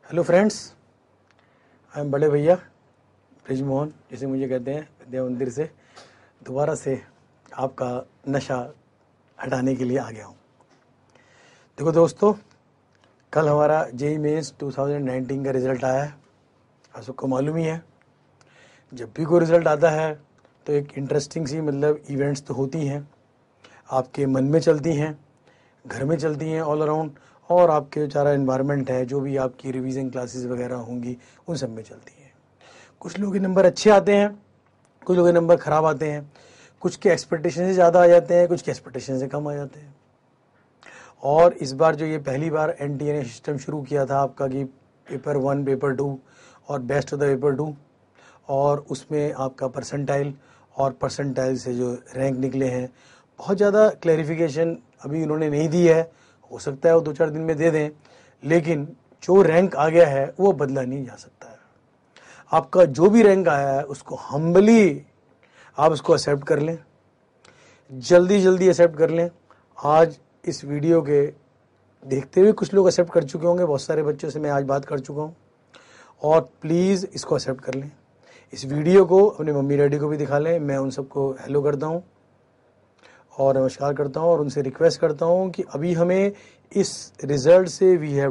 Hello friends, I am बड़े भैया bridge Mohan, जिसे मुझे कहते हैं, विद्या मंदिर से दोबारा से आपका नशा हटाने के लिए आ गया हूँ। देखो दोस्तों, कल हमारा जेई मेंस 2019 का रिज़ल्ट आया है। आप सबको मालूम ही है, जब भी कोई रिज़ल्ट आता है तो एक इंटरेस्टिंग सी इवेंट्स तो होती हैं, आपके मन में चलती हैं, घर में चलती हैं, ऑल अराउंड, और आपके जो सारा एनवायरनमेंट है, जो भी आपकी रिवीजन क्लासेस वगैरह होंगी, उन सब में चलती हैं। कुछ लोगों के नंबर अच्छे आते हैं, कुछ लोगों के नंबर ख़राब आते हैं, कुछ के एक्सपेक्टेशन से ज़्यादा आ जाते हैं, कुछ के एक्सपेक्टेशन से कम आ जाते हैं। और इस बार जो ये पहली बार एनटीए ने सिस्टम शुरू किया था आपका कि पेपर 1, पेपर 2 और बेस्ट ऑफ द पेपर 2, और उसमें आपका परसेंटाइल और परसेंटाइल से जो रैंक निकले हैं, बहुत ज़्यादा क्लैरिफिकेशन अभी उन्होंने नहीं दी है। हो सकता है वो 2-4 दिन में दे दें, लेकिन जो रैंक आ गया है वो बदला नहीं जा सकता है। आपका जो भी रैंक आया है उसको हम्बली आप उसको एक्सेप्ट कर लें, जल्दी जल्दी एक्सेप्ट कर लें। आज इस वीडियो के देखते हुए कुछ लोग एक्सेप्ट कर चुके होंगे, बहुत सारे बच्चों से मैं आज बात कर चुका हूँ, और प्लीज़ इसको एक्सेप्ट कर लें। इस वीडियो को अपने मम्मी डैडी को भी दिखा लें। मैं उन सबको हेलो करता हूँ और नमस्कार करता हूँ और उनसे रिक्वेस्ट करता हूँ कि अभी हमें इस रिज़ल्ट से we have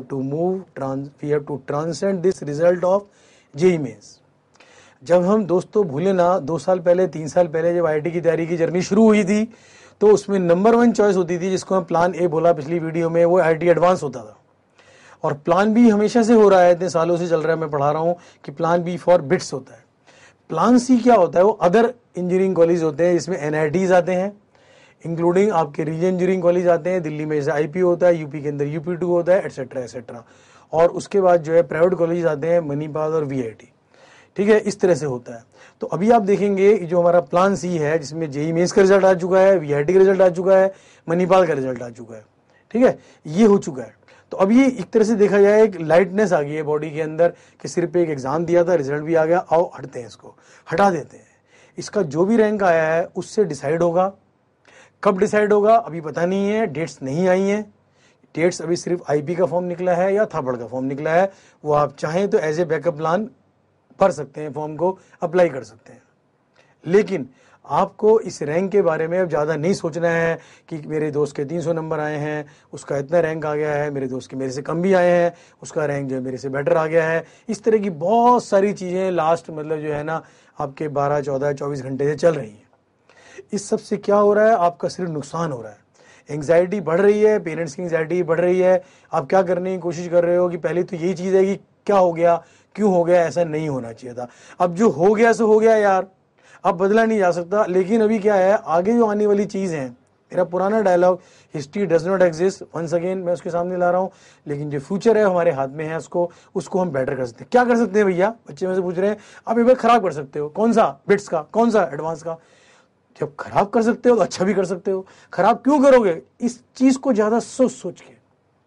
to transcend this result of JEE Mains. जब हम दोस्तों भूले ना, 2 साल पहले 3 साल पहले जब आईआईटी की तैयारी की जर्नी शुरू हुई थी, तो उसमें नंबर 1 चॉइस होती थी, जिसको हम प्लान ए बोला पिछली वीडियो में, वो आईआईटी एडवांस होता था। और प्लान बी हमेशा से हो रहा है, इतने सालों से चल रहा है, मैं पढ़ा रहा हूँ कि प्लान बी फॉर बिट्स होता है। प्लान सी क्या होता है? वो अदर इंजीनियरिंग कॉलेज होते हैं, जिसमें एनआईटीज आते हैं, इंक्लूडिंग आपके रीजन इंजीनियरिंग कॉलेज आते हैं। दिल्ली में जैसे आईपी होता है, यूपी के अंदर यूपी2 होता है, एटसेट्रा एटसेट्रा। और उसके बाद जो है प्राइवेट कॉलेज आते हैं, मणिपाल और वीआईटी। ठीक है, इस तरह से होता है। तो अभी आप देखेंगे जो हमारा प्लान सी है, जिसमें जेई मेंस का रिजल्ट आ चुका है, वीआईटी का रिजल्ट आ चुका है, मणिपाल का रिजल्ट आ चुका है। ठीक है, ये हो चुका है। तो अब ये एक तरह से देखा जाए एक लाइटनेस आ गई है बॉडी के अंदर कि सिर्फ एक एग्जाम दिया था, रिजल्ट भी आ गया, आओ हटते हैं, इसको हटा देते हैं। इसका जो भी रैंक आया है उससे डिसाइड होगा। कब डिसाइड होगा अभी पता नहीं है, डेट्स नहीं आई हैं। डेट्स अभी सिर्फ आईपी का फॉर्म निकला है या थापड़ का फॉर्म निकला है। वो आप चाहें तो एज ए बैकअप प्लान भर सकते हैं, फॉर्म को अप्लाई कर सकते हैं। लेकिन आपको इस रैंक के बारे में अब ज़्यादा नहीं सोचना है कि मेरे दोस्त के 300 नंबर आए हैं, उसका इतना रैंक आ गया है, मेरे दोस्त के मेरे से कम भी आए हैं, उसका रैंक जो है मेरे से बेटर आ गया है। इस तरह की बहुत सारी चीज़ें लास्ट जो है ना, आपके 12, 14, 24 घंटे से चल रही हैं। इस सब से क्या हो रहा है? आपका सिर्फ नुकसान हो रहा है। एंग्जाइटी बढ़ रही है, पेरेंट्स की एंग्जाइटी बढ़ रही है। आप क्या करने की कोशिश कर रहे हो कि पहले तो यही चीज़ है कि क्या हो गया, क्यों हो गया, ऐसा नहीं होना चाहिए था। अब जो हो गया सो हो गया यार, अब बदला नहीं जा सकता। लेकिन अभी क्या है, आगे जो आने वाली चीज़ है, मेरा पुराना dialogue history does not exist, once again मैं उसके सामने ला रहा हूँ। लेकिन जो फ्यूचर है हमारे हाथ में है, उसको हम बेटर कर सकते हैं। क्या कर सकते हैं भैया? बच्चे में से पूछ रहे हैं। आप एक बार खराब कर सकते हो। कौन सा? बिट्स का। कौन सा? एडवांस का। जब खराब कर सकते हो तो अच्छा भी कर सकते हो। खराब क्यों करोगे? इस चीज को ज्यादा सोच के,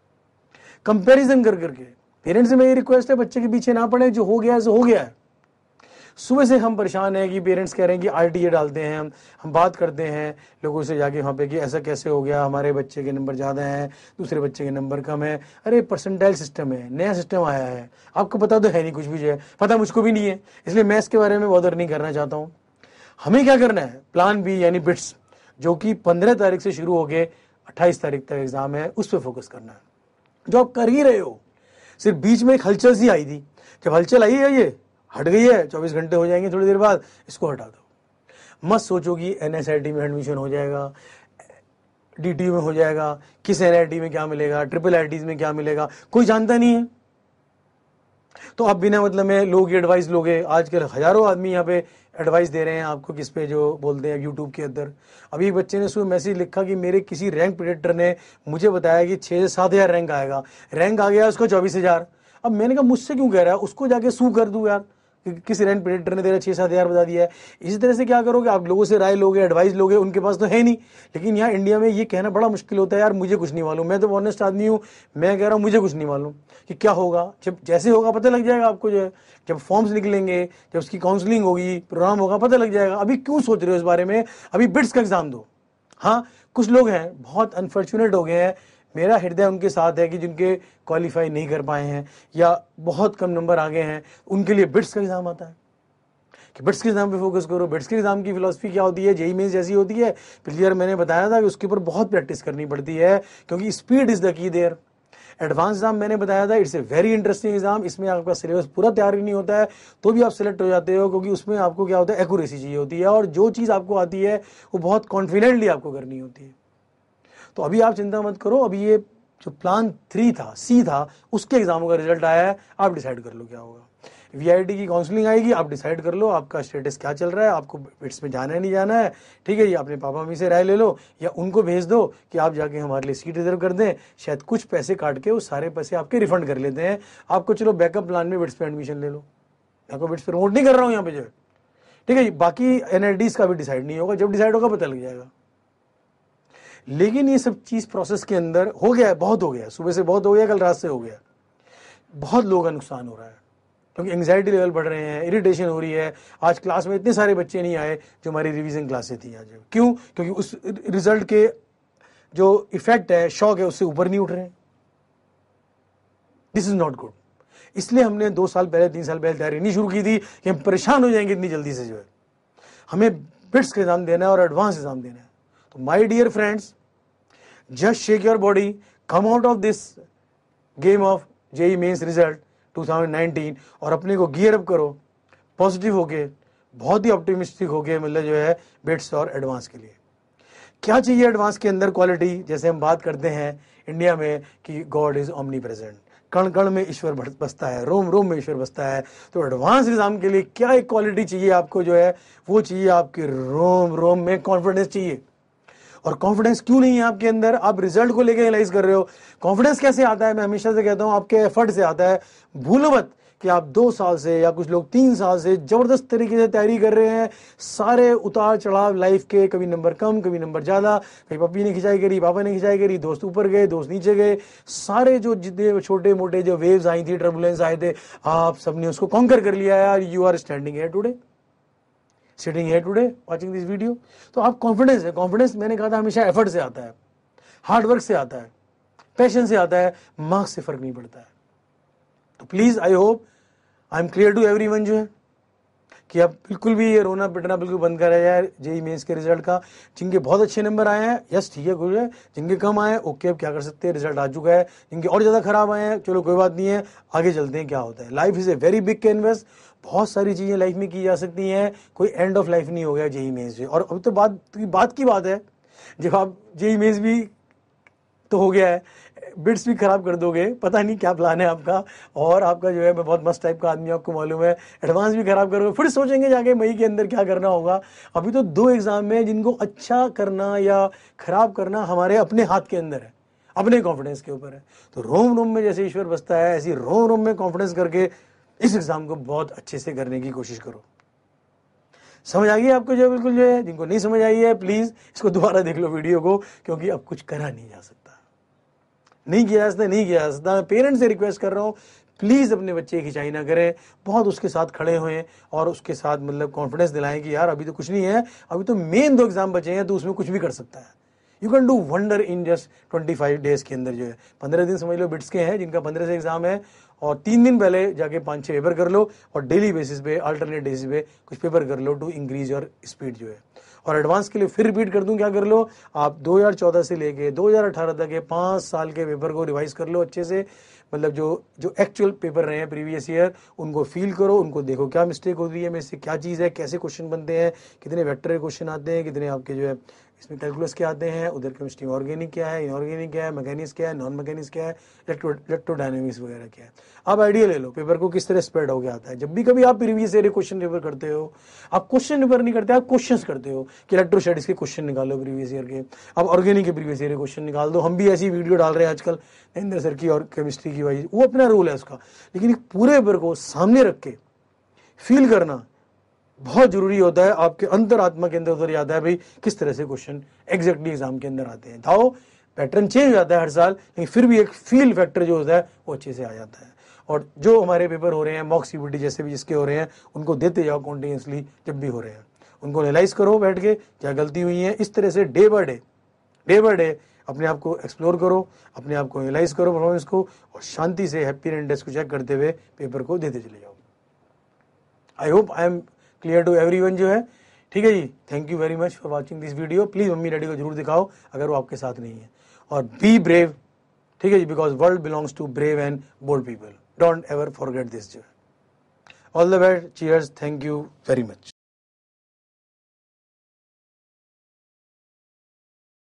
कंपैरिजन कर करके। पेरेंट्स से मेरी रिक्वेस्ट है, बच्चे के पीछे ना पड़े, जो हो गया है सो हो गया है। सुबह से हम परेशान हैं कि पेरेंट्स कह रहे हैं कि आरटीए डालते हैं, हम बात करते हैं लोगों से जाके वहाँ पे कि ऐसा कैसे हो गया, हमारे बच्चे के नंबर ज़्यादा हैं, दूसरे बच्चे के नंबर कम है। अरे परसेंटाइल सिस्टम है, नया सिस्टम आया है, आपको पता तो है नहीं कुछ भी, जो है पता मुझको भी नहीं है, इसलिए मैं इसके बारे में बॉदर नहीं करना चाहता हूँ। हमें क्या करना है? प्लान बी यानी बिट्स, जो कि 15 तारीख से शुरू हो गए 28 तारीख तक एग्जाम है, उस पर फोकस करना है, जो आप कर ही रहे हो। सिर्फ बीच में एक हलचल सी आई थी, जब हलचल आई है ये हट गई है, 24 घंटे हो जाएंगे थोड़ी देर बाद, इसको हटा दो। मत सोचो कि एनएसआईटी में एडमिशन हो जाएगा, डीटीयू में हो जाएगा, किस एनआईटी में क्या मिलेगा, ट्रिपल आईटीज में क्या मिलेगा, कोई जानता नहीं है। तो आप बिना मतलब में लोग की एडवाइस लोगे। आजकल हजारों आदमी यहाँ पे एडवाइस दे रहे हैं आपको, किस पे, जो बोलते हैं यूट्यूब के अंदर। अभी एक बच्चे ने सुबह मैसेज लिखा कि मेरे किसी रैंक प्रेडिक्टर ने मुझे बताया कि 6 से 7 हज़ार रैंक आएगा, रैंक आ गया उसका 24,000। अब मैंने कहा मुझसे क्यों कह रहा है, उसको जाके सू कर दूं यार, किस रैंक प्रेडिक्टर ने तेरा 6-7 हज़ार बता दिया है। इसी तरह से क्या करोगे आप? लोगों से राय लोगे, एडवाइस लोगे, उनके पास तो है नहीं। लेकिन यहाँ इंडिया में ये कहना बड़ा मुश्किल होता है, यार मुझे कुछ नहीं मालूम, मैं तो ऑनेस्ट आदमी हूँ, मैं कह रहा हूँ मुझे कुछ नहीं मालूम कि क्या होगा। जब जैसे होगा पता लग जाएगा आपको, जो है जब फॉर्म्स निकलेंगे, जब उसकी काउंसलिंग होगी, प्रोग्राम होगा, पता लग जाएगा। अभी क्यों सोच रहे हो इस बारे में? अभी बिट्स का एग्जाम दो। हाँ, कुछ लोग हैं बहुत अनफॉर्चुनेट हो गए हैं, मेरा हृदय उनके साथ है कि जिनके क्वालिफाई नहीं कर पाए हैं या बहुत कम नंबर आ गए हैं, उनके लिए बिट्स का एग्जाम आता है कि बिट्स के एग्जाम पे फोकस करो। बिट्स के एग्जाम की फिलॉसफी क्या होती है? जेईई मेंस जैसी होती है। पिछली बार मैंने बताया था कि उसके ऊपर बहुत प्रैक्टिस करनी पड़ती है, क्योंकि speed is the key there. Advance exam मैंने बताया था, it's a very interesting exam. इसमें आपका सिलेबस पूरा तैयार ही नहीं होता है तो भी आप सिलेक्ट हो जाते हो, क्योंकि उसमें आपको क्या होता है, एक्यूरेसी चाहिए होती है, और जो चीज़ आपको आती है वो बहुत कॉन्फिडेंटली आपको करनी होती है। तो अभी आप चिंता मत करो, अभी ये जो प्लान 3 था, सी था, उसके एग्जामों का रिजल्ट आया है, आप डिसाइड कर लो क्या होगा। वीआईटी की काउंसलिंग आएगी, आप डिसाइड कर लो आपका स्टेटस क्या चल रहा है, आपको बिट्स में जाना है नहीं जाना है। ठीक है, ये अपने पापा मम्मी से राय ले लो या उनको भेज दो कि आप जाके हमारे लिए सीट रिजर्व कर दें, शायद कुछ पैसे काट के वो सारे पैसे आपके रिफंड कर लेते हैं आपको। चलो बैकअप प्लान में बिट्स पे एडमिशन ले लो, आपको बिट्स प्रमोट नहीं कर रहा हूँ यहाँ पे जो है। ठीक है, बाकी एनआईडीज का भी डिसाइड नहीं होगा, जब डिसाइड होगा पता लग जाएगा। लेकिन ये सब चीज प्रोसेस के अंदर हो गया है, बहुत हो गया है, सुबह से बहुत हो गया, कल रात से हो गया, बहुत लोगों का नुकसान हो रहा है, क्योंकि एंग्जाइटी लेवल बढ़ रहे हैं, इरिटेशन हो रही है। आज क्लास में इतने सारे बच्चे नहीं आए जो हमारी रिवीजन क्लासें थी आज। क्यों? क्योंकि उस रिजल्ट के जो इफेक्ट है, शॉक है, उससे ऊपर नहीं उठ रहे हैं। This is not good. इसलिए हमने 2 साल पहले 3 साल पहले तैयारी नहीं शुरू की थी कि हम परेशान हो जाएंगे इतनी जल्दी से। जो है हमें बिट्स का एग्जाम देना है और एडवांस एग्जाम देना है। तो my dear friends, just shake your body, come out of this game of JEE Mains result 2019 और अपने को गियर अप करो पॉजिटिव होके, बहुत ही ऑप्टिमिस्टिक होके, मतलब जो है बिट्स और एडवांस के लिए। क्या चाहिए एडवांस के अंदर? क्वालिटी। जैसे हम बात करते हैं इंडिया में कि गॉड इज ओमनी प्रेजेंट, कण कण में ईश्वर बसता है, रोम रोम में ईश्वर बसता है। तो एडवांस एग्जाम के लिए क्या एक क्वालिटी चाहिए आपको? जो है वो चाहिए आपके रोम रोम में कॉन्फिडेंस चाहिए। और कॉन्फिडेंस क्यों नहीं है आपके अंदर? आप रिजल्ट को लेकर एनालाइज कर रहे हो। कॉन्फिडेंस कैसे आता है? मैं हमेशा से कहता हूं आपके एफर्ट से आता है। भूलो मत कि आप 2 साल से या कुछ लोग 3 साल से जबरदस्त तरीके से तैयारी कर रहे हैं। सारे उतार चढ़ाव लाइफ के, कभी नंबर कम, कभी नंबर ज्यादा, कभी पप्पी ने खिंचाई करी, पापा ने खिंचाई करी, दोस्त ऊपर गए, दोस्त नीचे गए, सारे जो जितने छोटे मोटे जो वेव्स आई थी, टर्बुलेंस आए थे, आप सबने उसको कॉन्कर कर लिया यार। You are standing here today, sitting here today, watching this video. तो आप कॉन्फिडेंस है। कॉन्फिडेंस मैंने कहा था हमेशा एफर्ट से आता है, हार्डवर्क से आता है, पैशन से आता है, मार्क्स से फर्क नहीं पड़ता है। तो please, I hope I am clear to everyone जो है कि आप बिल्कुल भी ये रोना पिटना बिल्कुल बंद करा जाए जेईई मेंस के रिजल्ट का। जिनके बहुत अच्छे नंबर आए हैं, यस ठीक है, गुड है। जिनके कम आए हैं, ओके, अब क्या कर सकते हैं, रिजल्ट आ चुका है। जिनके और ज्यादा खराब आए हैं, चलो कोई बात नहीं है, आगे चलते हैं, क्या होता है। Life is a very big canvas, बहुत सारी चीजें लाइफ में की जा सकती हैं, कोई एंड ऑफ लाइफ नहीं हो गया जेईई मेंस से। और अब तो बात की बात है, जब आप जेईई मेंस भी तो हो गया है, बिट्स भी खराब कर दोगे, पता नहीं क्या प्लान है आपका। और आपका जो है, मैं बहुत मस्त टाइप का आदमी, आपको मालूम है, एडवांस भी खराब करोगे, फिर सोचेंगे जाके मई के अंदर क्या करना होगा। अभी तो 2 एग्जाम में जिनको अच्छा करना या खराब करना हमारे अपने हाथ के अंदर है, अपने कॉन्फिडेंस के ऊपर है। तो रोम रोम में जैसे ईश्वर बसता है, ऐसी रोम रोम में कॉन्फिडेंस करके इस एग्जाम को बहुत अच्छे से करने की कोशिश करो। समझ आ गई आपको? जो बिल्कुल जो है, जिनको नहीं समझ आई है प्लीज इसको दोबारा देख लो वीडियो को, क्योंकि अब कुछ करा नहीं जा सकता, नहीं किया जा सकता, नहीं किया जा सकता। मैं पेरेंट्स से रिक्वेस्ट कर रहा हूँ, प्लीज अपने बच्चे की खिंचाई ना करें, बहुत उसके साथ खड़े हुए और उसके साथ मतलब कॉन्फिडेंस दिलाएं कि यार अभी तो कुछ नहीं है, अभी तो मेन 2 एग्जाम बचे हैं, तो उसमें कुछ भी कर सकता है। You can do wonder in just 25 days के अंदर। जो है 15 दिन समझ लो बिट्स के हैं, जिनका 15 से एग्जाम है, और 3 दिन पहले जाके 5-6 पेपर कर लो, और डेली बेसिस पे, अल्टरनेट बेसिस पे कुछ पेपर कर लो टू इंक्रीज योर स्पीड जो है। और एडवांस के लिए फिर रिपीट कर दूं, क्या कर लो आप, 2014 से लेके 2018 तक के 5 साल के पेपर को रिवाइज कर लो अच्छे से। मतलब जो एक्चुअल पेपर रहे हैं प्रीवियस ईयर, उनको फील करो, उनको देखो क्या मिस्टेक हो रही है, में इससे क्या चीज़ है, कैसे क्वेश्चन बनते हैं, कितने वेक्टर के क्वेश्चन आते हैं, कितने आपके जो है इसमें कैलकुलस के आते हैं, उधर केमिस्ट्री ऑर्गेनिक क्या है, इनऑर्गेनिक क्या है, मैकेनिक्स क्या है, नॉन मैकेनिक्स क्या है, इलेक्ट्रोडायनेमिक्स वगैरह क्या है। आप आइडिया ले लो पेपर को किस तरह स्प्रेड हो गया आता है। जब भी कभी आप प्रीवियस ईयर क्वेश्चन पेपर करते हो, आप क्वेश्चन पेपर नहीं करते, आप क्वेश्चंस करते हो कि इलेक्ट्रोस्टैटिक्स के क्वेश्चन निकालो प्रीवियस ईयर के, आप ऑर्गेनिक के प्रीवियस ईयर के क्वेश्चन निकाल दो। हम भी ऐसी वीडियो डाल रहे हैं आजकल नरेंद्र सर की और केमिस्ट्री की, वाइज वो अपना रोल है उसका, लेकिन पूरे पेपर को सामने रख के फील करना बहुत जरूरी होता है। आपके अंतरात्मा के अंदर उतर जाता है भाई किस तरह से क्वेश्चन एग्जैक्टली एग्जाम के अंदर आते हैं। जाओ पैटर्न चेंज हो जाता है हर साल, लेकिन फिर भी एक फील फैक्टर जो होता है वो अच्छे से आ जाता है। और जो हमारे पेपर हो रहे हैं मॉक सीबीटी जैसे भी जिसके हो रहे हैं, उनको देते जाओ कॉन्टिन्यूसली जब भी हो रहे हैं, उनको एनालाइज करो बैठ के क्या गलती हुई है। इस तरह से डे बाय डे अपने आप को एक्सप्लोर करो, अपने आप को एनालाइज करो परफॉर्मेंस को, और शांति से हैप्पी इंडेक्स को चेक करते हुए पेपर को देते चले जाओ। I hope I am clear to everyone जो है, ठीक है जी। Thank you very much for watching this video. Please mummy daddy को जरूर दिखाओ अगर वो आपके साथ नहीं है, और बी ब्रेव, ठीक है जी, because world belongs to brave and bold people. Don't ever forget this जो है। All the best, cheers, thank you very much.